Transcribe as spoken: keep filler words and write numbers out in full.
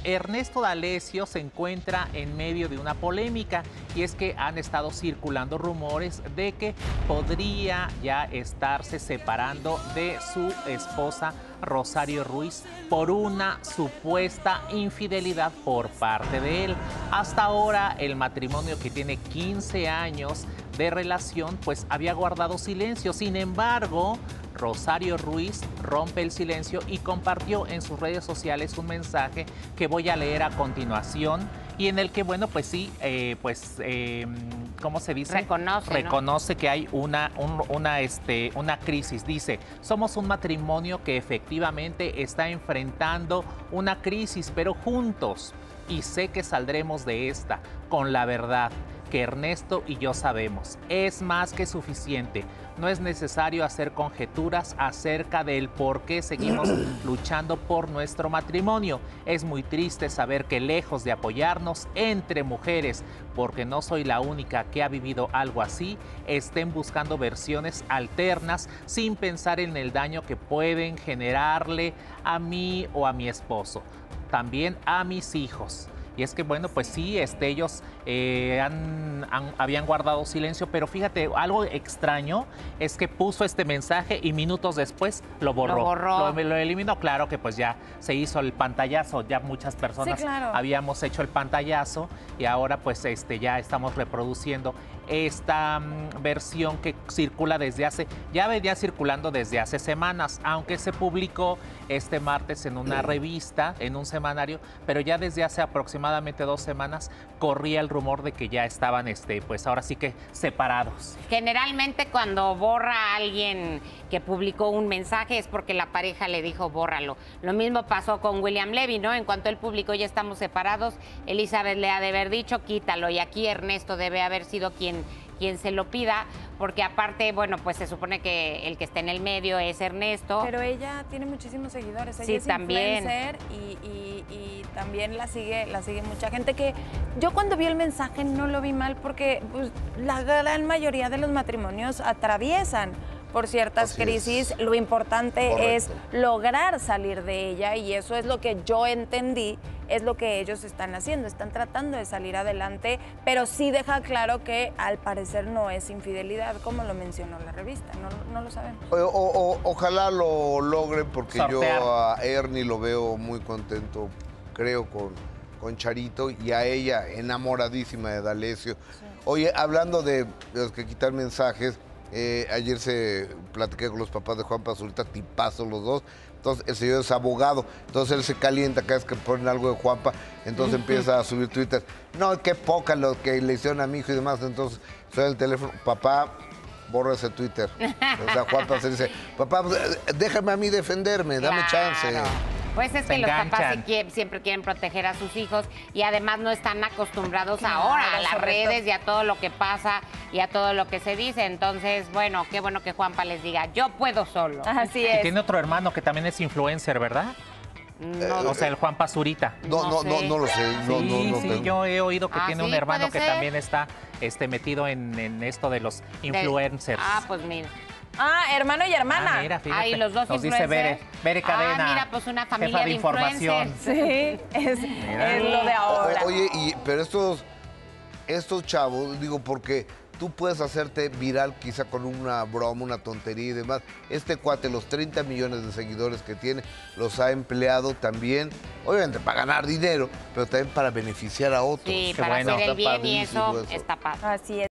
Ernesto D'Alessio se encuentra en medio de una polémica y es que han estado circulando rumores de que podría ya estarse separando de su esposa Rosario Ruiz por una supuesta infidelidad por parte de él. Hasta ahora el matrimonio, que tiene quince años de relación, pues había guardado silencio. Sin embargo, Rosario Ruiz rompe el silencio y compartió en sus redes sociales un mensaje que voy a leer a continuación y en el que, bueno, pues sí, eh, pues, eh, ¿cómo se dice? Reconoce, Reconoce ¿no? que hay una, un, una, este, una crisis. Dice, somos un matrimonio que efectivamente está enfrentando una crisis, pero juntos, y sé que saldremos de esta con la verdad que Ernesto y yo sabemos. Es más que suficiente. No es necesario hacer conjeturas acerca del por qué seguimos luchando por nuestro matrimonio. Es muy triste saber que lejos de apoyarnos entre mujeres, porque no soy la única que ha vivido algo así, estén buscando versiones alternas sin pensar en el daño que pueden generarle a mí o a mi esposo, también a mis hijos. Y es que, bueno, pues sí, este, ellos eh, han, han, habían guardado silencio, pero fíjate, algo extraño es que puso este mensaje y minutos después lo borró. Lo borró. Lo, lo eliminó, claro que pues ya se hizo el pantallazo, ya muchas personas sí, claro. habíamos hecho el pantallazo y ahora pues este, ya estamos reproduciendo esta um, versión que circula desde hace, ya venía circulando desde hace semanas, aunque se publicó este martes en una revista, en un semanario, pero ya desde hace aproximadamente dos semanas corría el rumor de que ya estaban, este, pues ahora sí que separados. Generalmente cuando borra a alguien que publicó un mensaje es porque la pareja le dijo bórralo. Lo mismo pasó con William Levy, ¿no? En cuanto él publicó ya estamos separados, Elizabeth le ha de haber dicho quítalo, y aquí Ernesto debe haber sido quien quien se lo pida, porque aparte, bueno, pues se supone que el que está en el medio es Ernesto. Pero ella tiene muchísimos seguidores, ella sí, es también. influencer y, y, y también la sigue, la sigue mucha gente, que yo cuando vi el mensaje no lo vi mal porque pues, la gran mayoría de los matrimonios atraviesan por ciertas Así crisis. es. Lo importante Correcto. es lograr salir de ella y eso es lo que yo entendí, es lo que ellos están haciendo, están tratando de salir adelante, pero sí deja claro que al parecer no es infidelidad, como lo mencionó la revista, no, no lo sabemos. O, o, o, ojalá lo logren porque Sortear. yo a Ernie lo veo muy contento, creo, con, con Charito, y a ella enamoradísima de D'Alessio. Sí. Oye, hablando de, de los que quitan mensajes, Eh, ayer se platiqué con los papás de Juan Pazurita, tipazos los dos. Entonces el señor es abogado, entonces él se calienta cada vez que ponen algo de Juanpa, entonces empieza a subir Twitter. No, qué poca lo que le hicieron a mi hijo y demás. Entonces suena el teléfono, papá, borra ese Twitter. O sea, Juanpa se dice, papá, déjame a mí defenderme, dame Claro. chance. Pues es Se que los papás enganchan. se quieren, siempre quieren proteger a sus hijos y además no están acostumbrados Claro, ahora a las sobre redes todo. y a todo lo que pasa y a todo lo que se dice. Entonces, bueno, qué bueno que Juanpa les diga, yo puedo solo. Así Y es. tiene otro hermano que también es influencer, ¿verdad? No, O sea, el Juan Pazurita. No, No no, no, sé. no lo sé. No, sí, no, no sí, tengo. yo he oído que Ah, tiene sí, un hermano puede que ser. también está este, metido en, en esto de los influencers. Ah, pues mira. Ah, hermano y hermana. Ah, mira, fíjate. Ahí los dos Nos dice Bere, influencers. Bere Cadena. Ah, mira, pues una familia jefa de, de información. influencers. Sí, es, Mira. es lo de ahora. O- oye, y, pero estos, estos chavos, digo, porque tú puedes hacerte viral quizá con una broma, una tontería y demás. Este cuate, los treinta millones de seguidores que tiene, los ha empleado también, obviamente para ganar dinero, pero también para beneficiar a otros. Sí, Qué para bueno. hacer el Está bien y eso padrísimo eso. está padre. Así es.